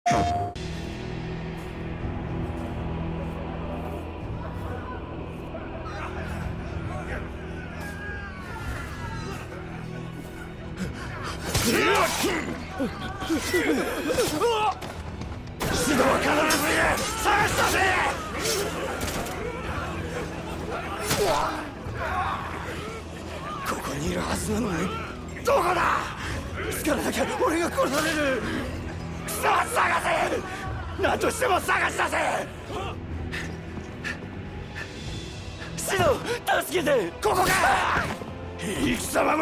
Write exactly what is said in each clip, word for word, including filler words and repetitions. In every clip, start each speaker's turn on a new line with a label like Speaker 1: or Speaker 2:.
Speaker 1: シドは必ずいる。探し出せ。ここにいるはずなのにどこだ。見つからなきゃ俺が殺される。クソ、探せ。何としても探し出せ。シド、助けて。ここか。貴様も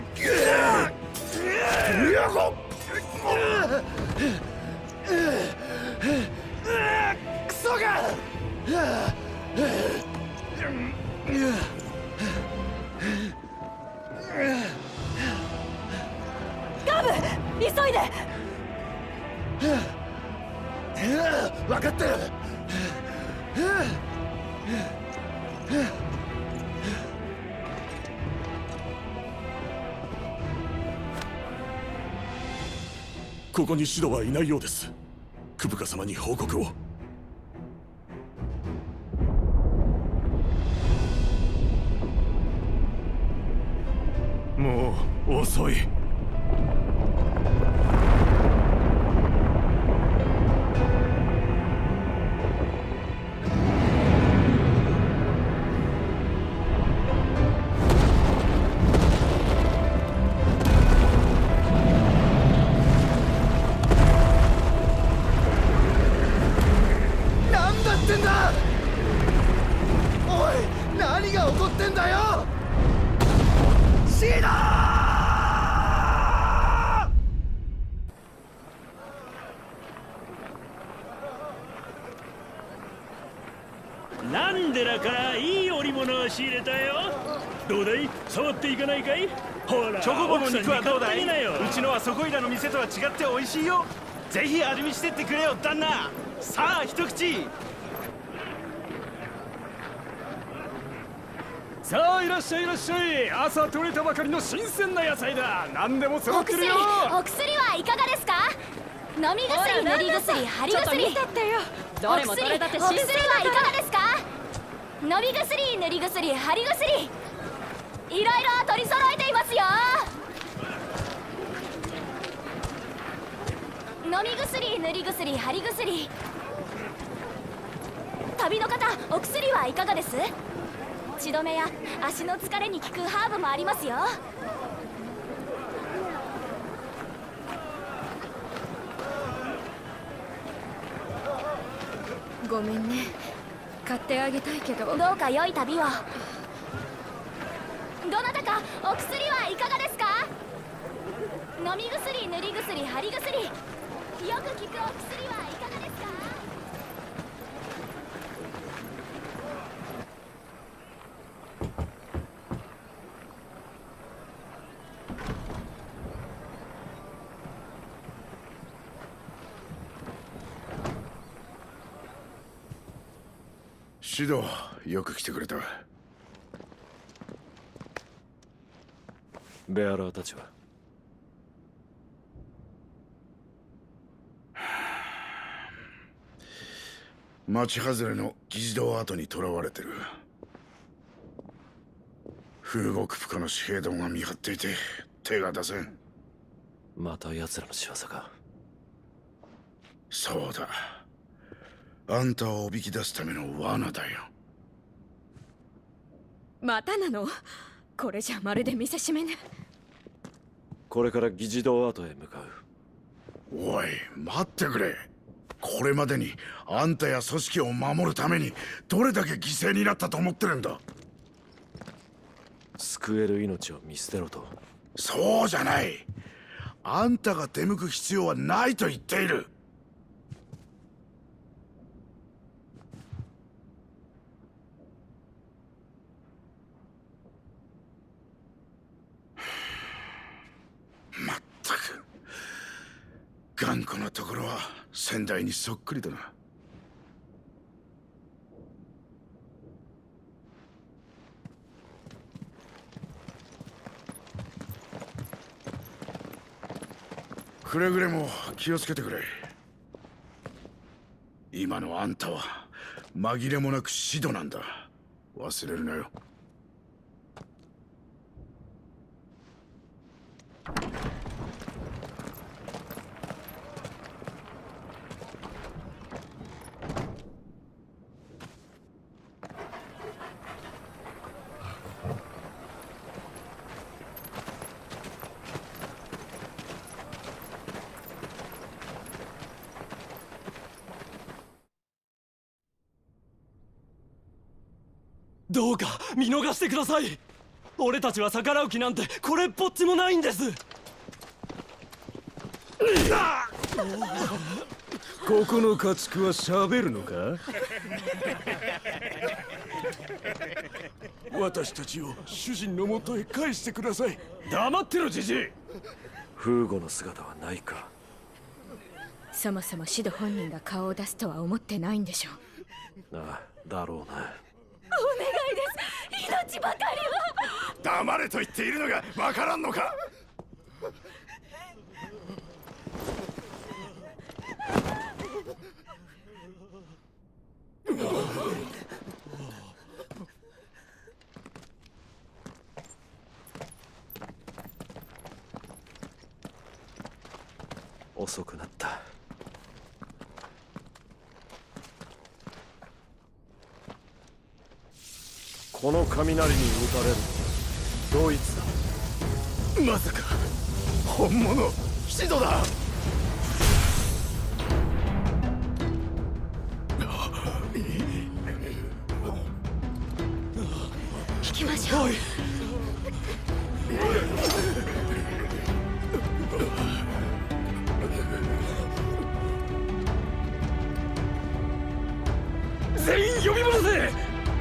Speaker 1: クソが。
Speaker 2: ガブ、急いで。
Speaker 1: 分かってる。
Speaker 3: ここにシドはいないようです。クブカ様に報告を。もう遅い。
Speaker 4: なんでだからいい織物を仕入れたよ。どうだい、触っていかないかい。ほら、
Speaker 5: チョコボの肉はどうだい。
Speaker 4: う
Speaker 5: ちのはそこいらの店とは違って美味しいよ。ぜひ味見してってくれよ旦那。さあ一口。
Speaker 6: さあいらっしゃいいらっしゃい。朝取れたばかりの新鮮な野菜だ。何でも揃ってるよ。
Speaker 2: お薬はいかがですか。飲み薬、塗り薬、貼り薬。見てってよ。どれもどれだって新鮮だから。お薬はいかがですか。飲み薬、塗り薬、貼り薬、いろいろ取り揃えていますよ。飲み薬、塗り薬、貼り薬。旅の方、お薬はいかがです。血止めや足の疲れに効くハーブもありますよ。
Speaker 7: ごめんね、買ってあげたいけど。
Speaker 2: どうか良い旅を。どなたかお薬はいかがですか。飲み薬、塗り薬、貼り薬、よく効くお薬はいかがですか。
Speaker 8: シド、よく来てくれた。
Speaker 9: ベアラーたちは。
Speaker 8: 町外れの議事堂跡に囚われてる。フーゴクプカの紙幣どもが見張っていて手が出せん。
Speaker 9: また奴らの仕業か。
Speaker 8: そうだ、あんたをおびき出すための罠だよ。
Speaker 7: またなの。これじゃまるで見せしめぬ。
Speaker 9: これから議事堂跡へ向かう。
Speaker 8: おい、待ってくれ。これまでにあんたや組織を守るためにどれだけ犠牲になったと思ってるんだ。
Speaker 9: 救える命を見捨てろと。
Speaker 8: そうじゃない。あんたが出向く必要はないと言っている。まったく頑固なところは先代にそっくりだな。くれぐれも気をつけてくれ。 今のあんたは紛れもなくシドなんだ。忘れるなよ。
Speaker 1: どうか見逃してください。俺たちは逆らう気なんてこれっぽっちもないんです。
Speaker 6: ここの家畜は喋るのか？
Speaker 3: 私たちを主人のもとへ返してください。
Speaker 6: 黙ってろ、じじい。
Speaker 9: フーゴの姿はないか。
Speaker 7: そもそもシド本人が顔を出すとは思ってないんでしょう。
Speaker 9: ああ、だろうな。
Speaker 2: お願いです、命ばかりは。
Speaker 8: 黙れと言っているのがわからんのか。
Speaker 9: 遅くなった。この雷に打たれるドイツだ。
Speaker 8: まさか本物シドだ。
Speaker 7: 行きましょう。
Speaker 6: 全員呼び戻せ。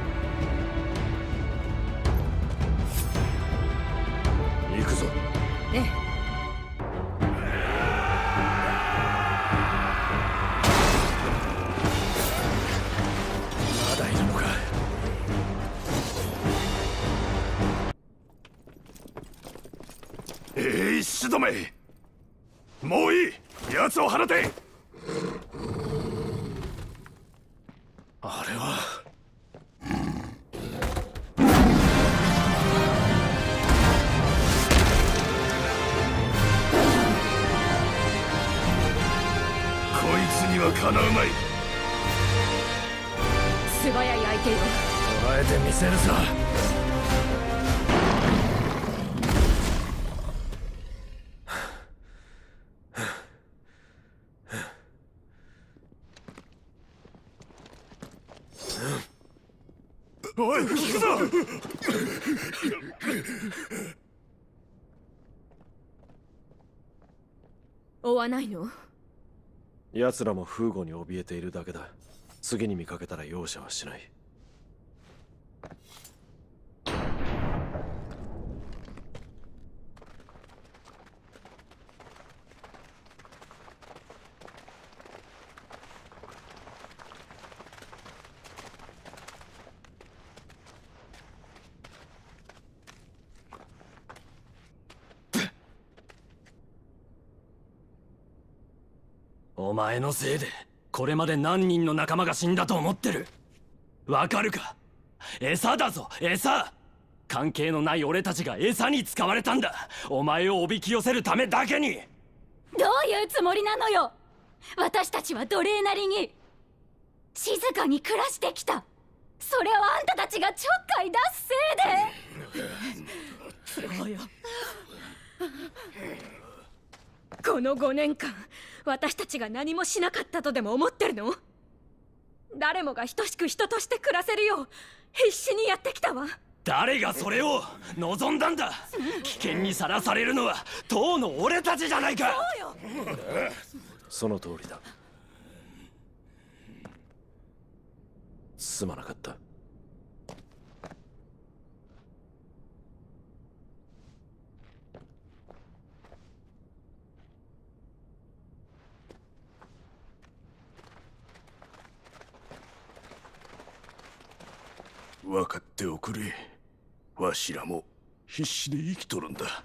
Speaker 9: 行くぞ。
Speaker 7: ええ。
Speaker 6: まだいるのか。
Speaker 8: えい、シドめ、もういい。奴を放て。
Speaker 3: あれは
Speaker 8: こいつにはかなうまい。
Speaker 7: 素早い相手よ。
Speaker 6: 捉えてみせるさ。
Speaker 8: おい、聞くぞ。
Speaker 7: 追わないの？
Speaker 9: 奴らもフーゴに怯えているだけだ。次に見かけたら容赦はしない。
Speaker 1: お前のせいでこれまで何人の仲間が死んだと思ってる。わかるか？餌だぞ、餌。関係のない俺たちが餌に使われたんだ。お前をおびき寄せるためだけに。
Speaker 2: どういうつもりなのよ。私たちは奴隷なりに静かに暮らしてきた。それをあんたたちがちょっかい出すせいで。
Speaker 7: そうよ。このごねんかん私たちが何もしなかったとでも思ってるの？誰もが等しく人として暮らせるよう必死にやってきたわ。
Speaker 1: 誰がそれを望んだんだ。危険にさらされるのは当の俺たちじゃないか。
Speaker 7: そうよ。
Speaker 9: その通りだ。すまなかった。
Speaker 3: 分かっておくれ。わしらも必死で生きとるんだ。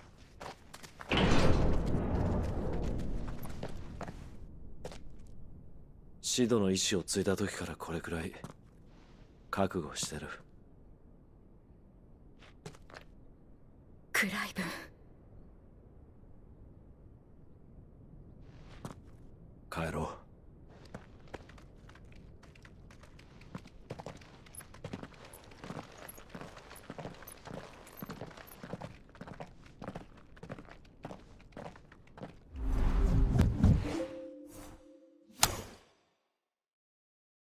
Speaker 9: シドの意志を継いだ時からこれくらい覚悟してる。
Speaker 7: クライブ